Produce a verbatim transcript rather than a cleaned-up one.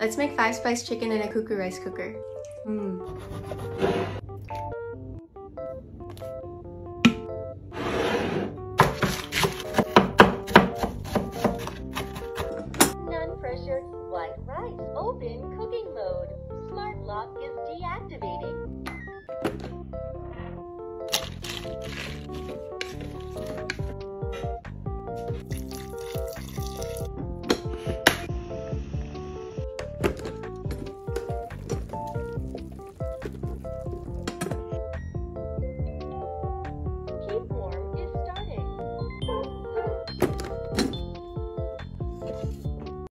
Let's make five spice chicken in a CUCKOO rice cooker. Mm.